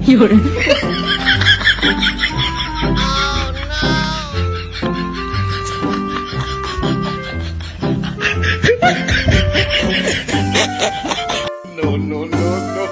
有人。 No, no, no, no.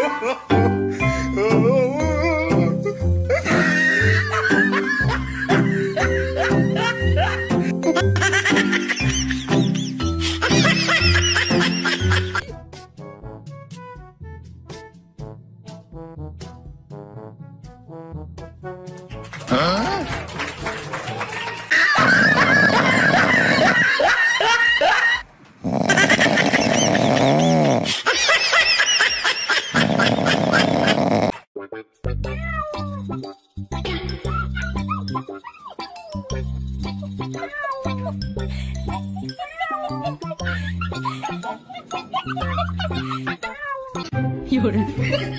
有人。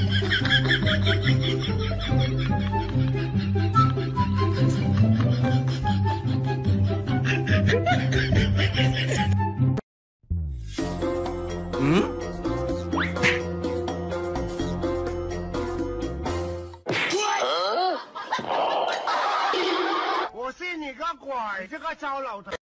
我信你个鬼！这个糟老头。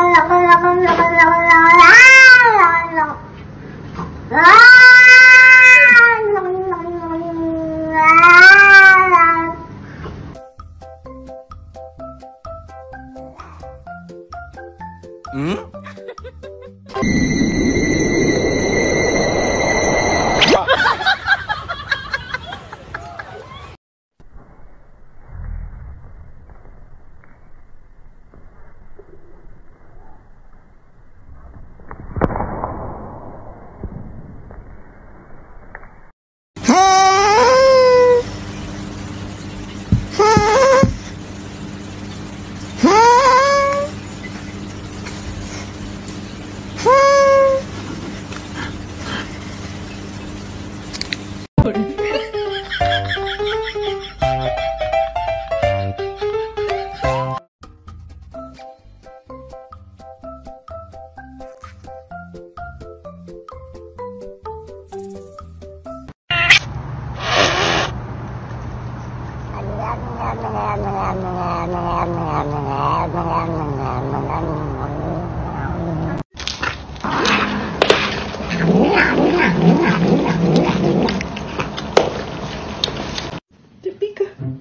Te pica.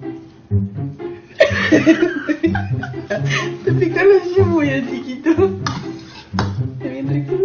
Te pica los cebollas, chiquito. Está bien rico.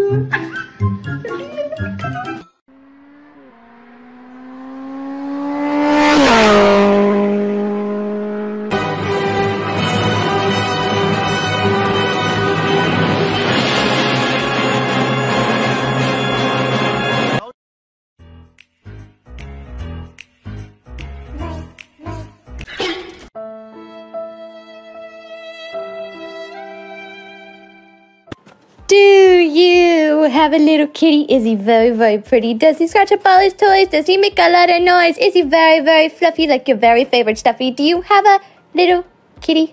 Do you have a little kitty? Is he very, very pretty? Does he scratch up all his toys? Does he make a lot of noise? Is he very, very fluffy like your very favorite stuffy? Do you have a little kitty?